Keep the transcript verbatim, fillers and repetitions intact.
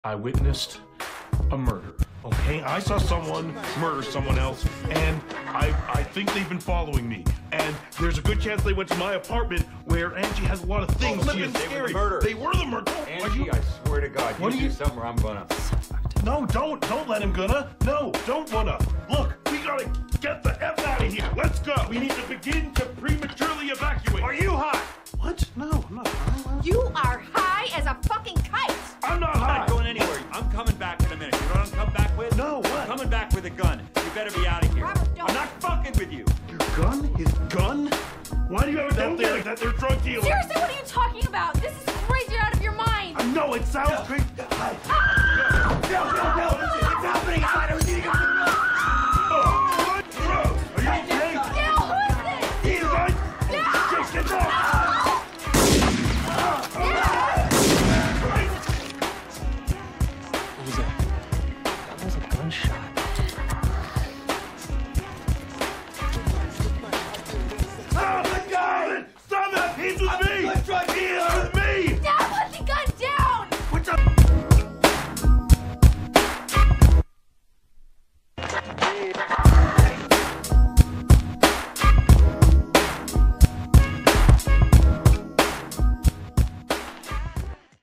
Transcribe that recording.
I witnessed a murder. Okay, I saw someone murder someone else, and I I think they've been following me. And there's a good chance they went to my apartment where Angie has a lot of things. Oh, She is they were scary. the murderers. They were the murder. Angie, I swear to God, What you do you- do something or I'm gonna. No, don't, don't let him gonna. No, don't wanna. Look, we gotta get the F out of here. Let's go. We need to begin to prematurely evacuate. Are you high? What? No, I'm not high. You are high as a fucking kite! I'm not I'm high. not going anywhere. I'm coming back in a minute. You know what I'm coming back with? No, what? I'm coming back with a gun. You better be out of here. Robert, don't- I'm not fucking with you. Your gun? His gun? Why do you have it out there like that? They're drug dealers. Seriously, what are you talking about? This is crazy out of your mind! I know it sounds crazy. Ah! No, no, no. It's happening. I don't need to go. Oh, what? Bro, are you okay? Dale, who is this? He's right. Just get down. What was that? That was a gunshot.